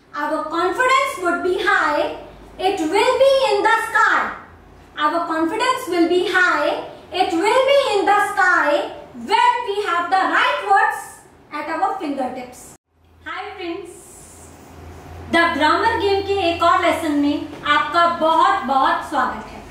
Our confidence would be high. It will be in the sky. Our confidence will be high. It will be in the sky when we have the right words at our fingertips. Hi friends. The grammar game के एक और lesson में आपका बहुत बहुत स्वागत है.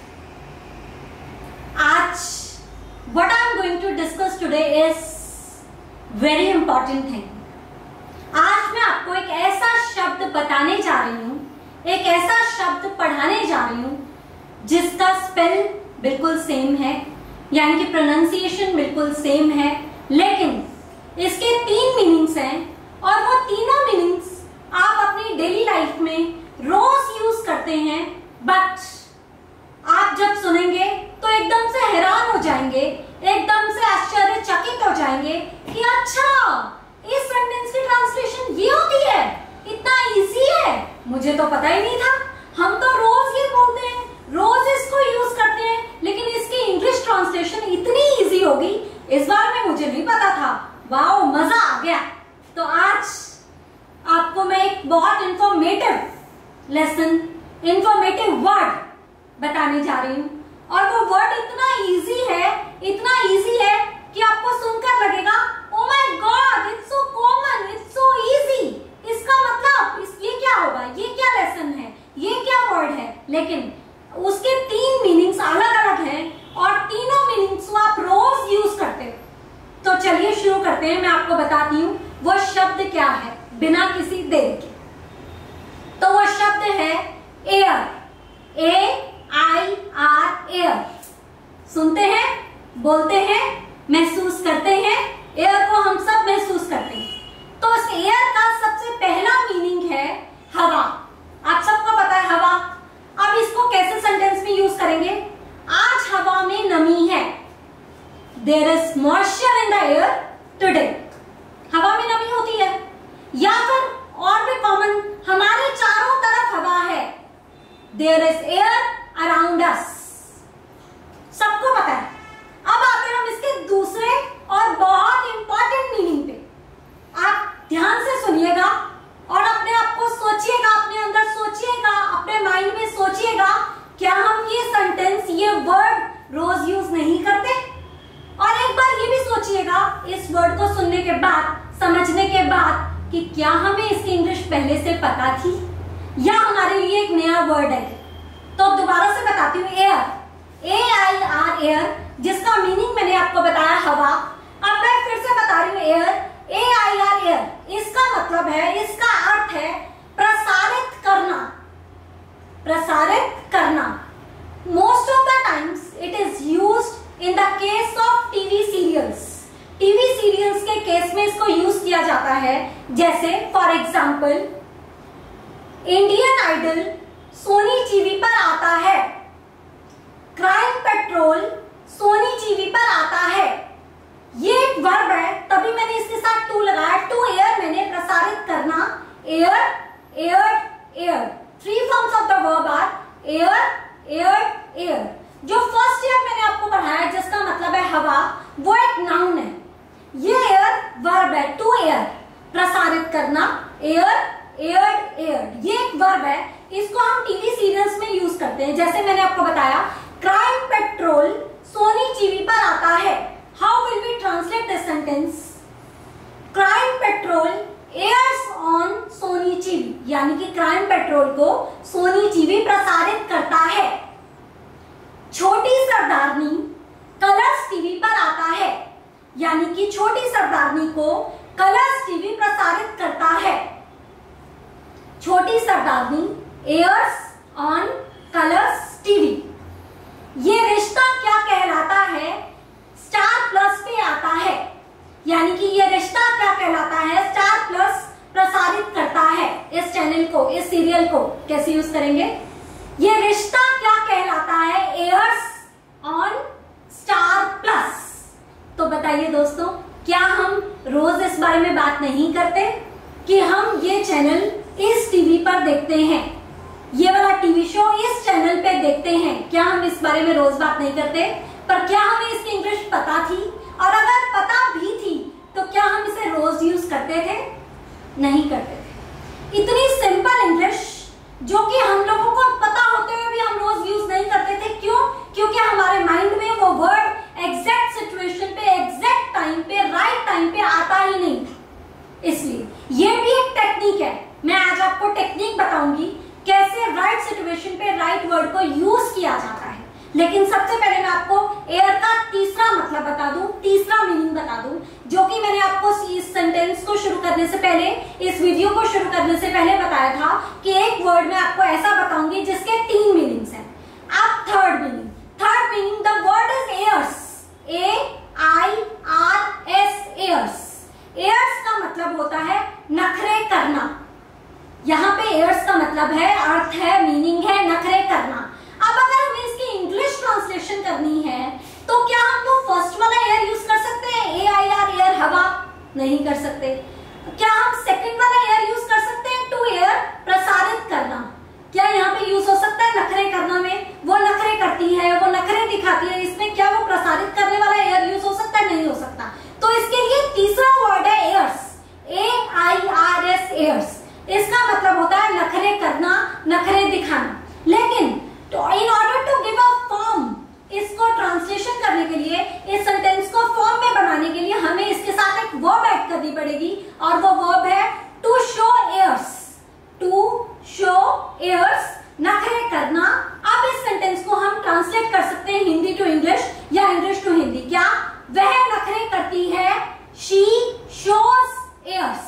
आज what I am going to discuss today is very important thing. आज मैं आपको एक ऐसा शब्द बताने जा रही हूँ, एक ऐसा शब्द पढ़ाने जा रही हूँ जिसका स्पेल बिल्कुल सेम है, यानी कि प्रोनाउंसिएशन बिल्कुल सेम है, लेकिन इसके 3 मीनिंग्स हैं और वो तीनों मीनिंग्स आप अपनी डेली लाइफ में रोज यूज करते हैं, बट आप जब सुनेंगे तो एकदम से हैरान हो जाएंगे, एकदम से आश्चर्यचकित हो जाएंगे कि अच्छा इस सेंटेंस की ट्रांसलेशन ये होती है, इतना इजी है, मुझे तो पता ही नहीं था. हम तो रोज ये बोलते हैं, रोज इसको यूज करते हैं, लेकिन इसकी इंग्लिश ट्रांसलेशन इतनी इजी होगी इस बार में मुझे नहीं पता था. वाओ, मजा आ गया. तो आज आपको मैं एक बहुत इंफॉर्मेटिव लेसन, इंफॉर्मेटिव वर्ड बताने जा रही हूँ, और वो वर्ड इतना इजी है कि आपको सुनकर लगेगा oh my god, it's so common, it's so easy. इसका मतलब ये क्या होगा, ये क्या लेसन है, ये क्या वर्ड है, लेकिन उसके 3 मीनिंग्स अलग अलग हैं और तीनों मीनिंग्स को आप रोज यूज करते हो. तो चलिए शुरू करते हैं. मैं आपको बताती हूँ वो शब्द क्या है बिना किसी देरी के. तो वो शब्द है एयर. AIR, air. सुनते हैं, बोलते हैं, महसूस करते हैं. एयर को हम सब महसूस करते हैं. तो इस एयर का सबसे पहला मीनिंग है हवा. आप सबको पता है हवा. अब इसको कैसे सेंटेंस में यूज करेंगे? आज हवा में नमी है. There is moisture in the air today. हवा में नमी होती है. या फिर और भी कॉमन, हमारे चारों तरफ हवा है. There is air around us. सबको पता है. अब आते हम इसके दूसरे और बहुत इंपॉर्टेंट मीनिंग पे. आप ध्यान से सुनिएगा और अपने आप को सोचिएगा, अपने अंदर सोचिएगा, अपने माइंड में सोचिएगा, क्या हम ये सेंटेंस, ये वर्ड रोज यूज नहीं करते? और एक बार ये भी सोचिएगा इस वर्ड को सुनने के बाद, समझने के बाद, कि क्या हमें इसकी इंग्लिश पहले से पता थी या हमारे लिए एक नया वर्ड है. तो दोबारा से बताती हूँ. एयर, AIR, एयर, जिसका मीनिंग मैंने आपको बताया हवा. अब मैं फिर से बता रही हूँ एयर, AIR, एयर. इसका मतलब है, इसका अर्थ है प्रसारित करना. प्रसारित करना. Most of the times it is used in the case of TV serials. TV serials के केस में इसको यूज किया जाता है. जैसे for example Indian Idol Sony TV पर आता है. क्राइम पेट्रोल सोनी टीवी पर आता है. ये एक वर्ब है, तभी मैंने इसके साथ टू लगाया. टू एयर, मैंने प्रसारित करना. Air, aired, air. 3 forms of the verb are air, aired, air. जो फर्स्ट एयर मैंने आपको पढ़ाया जिसका मतलब है हवा, वो एक नाउन है. ये एयर वर्ब है. टू एयर, प्रसारित करना. एयर, एयर्ड, एयर्ड, ये एक वर्ब है. इसको हम टीवी सीरियल्स में यूज करते हैं. जैसे मैंने आपको बताया क्राइम पेट्रोल सोनी टीवी पर आता है. How will we translate this sentence? Crime Patrol airs on Sony TV, यानी कि क्राइम पेट्रोल को सोनी टीवी प्रसारित करता है. छोटी सरदारनी कलर्स टीवी पर आता है, यानी कि छोटी सरदारनी को कलर्स टीवी प्रसारित करता है. छोटी Sardarni airs on Colors TV. Yeh Rishta Kya Kehlata है? स्टार प्लस पे आता है, यानी कि ये रिश्ता क्या कहलाता है? स्टार प्लस प्रसारित करता है इस चैनल को, इस सीरियल को. कैसे यूज करेंगे? ये Rishta Kya Kehlata Hai? Airs on Star Plus. तो बताइए दोस्तों, क्या हम रोज इस बारे में बात नहीं करते कि हम ये चैनल इस टीवी पर देखते हैं, ये वाला टीवी शो इस चैनल पे देखते हैं? क्या हम इस बारे में रोज बात नहीं करते? पर क्या हमें इसकी इंग्लिश पता थी? और अगर पता भी थी तो क्या हम इसे रोज यूज करते थे? नहीं करते थे. इतनी सिंपल इंग्लिश जो कि हम लोगों को पता होते हुए भी हम रोज यूज नहीं करते थे। क्यों? क्योंकि हमारे माइंड में वो वर्ड एग्जैक्ट सिचुएशन पे, एग्जैक्ट टाइम पे, राइट टाइम पे आता ही नहीं था। इसलिए ये भी एक टेक्निक है। मैं आज आपको टेक्निक बताऊंगी कैसे राइट सिचुएशन पे राइट वर्ड को यूज किया जाता है। लेकिन सबसे पहले मैं आपको एयर का तीसरा मतलब बता दूं, तीसरा मीनिंग बता दूं, जो कि मैंने आपको इस सेंटेंस को शुरू करने से पहले, इस वीडियो को शुरू करने से पहले बताया था कि एक वर्ड में आपको ऐसा बताऊंगी जिसके 3 मीनिंग्स हैं। अब third meaning, the word is airs, AIRS, airs. Airs का मतलब होता है नखरे करना। यहाँ पे एयर्स का मतलब है, अर्थ है, मीनिंग है नखरे करना। अब अगर हमें इसकी इंग्लिश ट्रांसलेशन करनी है तो क्या हम वो फर्स्ट वाला एयर यूज कर सकते हैं, AIR, एयर, हवा? नहीं कर सकते। क्या हम सेकंड वाला एयर यूज कर सकते हैं, टू एयर, प्रसारित करना? क्या यहाँ पे यूज हो सकता है नखरे करना में? वो नखरे करती है, वो नखरे दिखाती है, इसमें क्या वो प्रसारित करने वाला एयर यूज हो सकता है? नहीं हो सकता। तो इसके लिए तीसरा वर्ड है एयर्स, AIRS, एयर्स। इसका मतलब होता है नखरे करना, नखरे दिखाना। लेकिन तो in order to give a form, इसको ट्रांसलेशन करने के लिए, इस सेंटेंस को फॉर्म में बनाने के लिए हमें इसके साथ एक वर्ब ऐड करनी पड़ेगी और वो वर्ब है to show airs. To show airs, नखरे करना। अब इस सेंटेंस को हम ट्रांसलेट कर सकते हैं हिंदी टू इंग्लिश या इंग्लिश टू हिंदी। क्या? वह नखरे करती है, शी शोज एयर्स।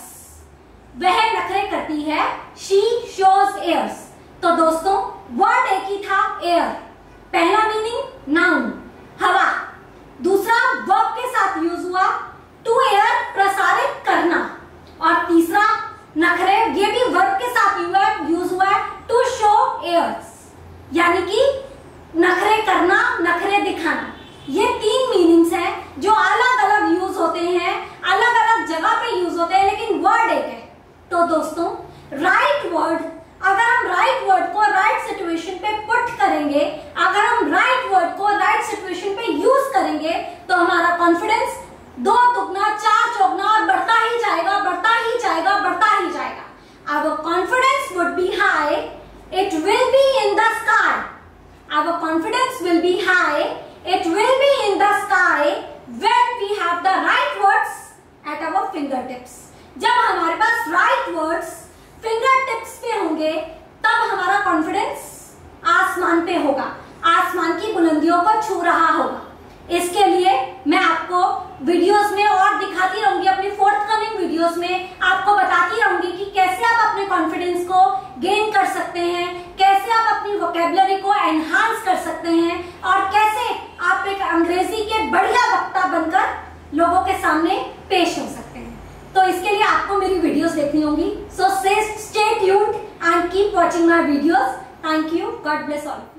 वह नखरे करती है, शी शोज एयर्स। तो दोस्तों वर्ड एक ही था, एयर। पहला मीनिंग नाउन, हवा। दूसरा वर्ब के साथ यूज हुआ, टू एयर, प्रसारित करना। और तीसरा नखरे, ये भी वर्ब के साथ यूज हुआ है, टू शो एयर्स, यानी कि नखरे करना, नखरे दिखाना। ये 3 मीनिंग्स हैं जो अलग अलग यूज होते हैं, अलग अलग जगह पे यूज होते हैं, लेकिन वर्ड एक है। तो दोस्तों राइट वर्ड, अगर हम राइट वर्ड को राइट सिचुएशन पे पुट करेंगे, अगर हम राइट वर्ड को राइट सिचुएशन पे यूज करेंगे, तो हमारा कॉन्फिडेंस 2 दुगना 4 चौगना और बढ़ता ही जाएगा, बढ़ता ही जाएगा, बढ़ता ही जाएगा। Our confidence would be high, it will be in the sky. Our confidence will be high, it will be in the sky when we have the right words at our fingertips. जब हमारे पास right words fingertips पे होंगे तब हमारा confidence आसमान पे होगा, आसमान की बुलंदियों को छू रहा होगा। इसके लिए मैं आपको वीडियोस में और दिखाती रहूंगी, अपनी फोर्थकमिंग वीडियोस में आपको बताती रहूंगी कि कैसे आप अपने कॉन्फिडेंस को गेन कर सकते हैं, कैसे आप अपनी वोकेबलरी को एनहांस कर सकते हैं और कैसे आप एक अंग्रेजी के बढ़िया वक्ता बनकर लोगों के सामने पेश हो सकते हैं। तो इसके लिए आपको मेरी वीडियोस देखनी होंगी। So stay tuned and keep watching my videos. Thank you. God bless all.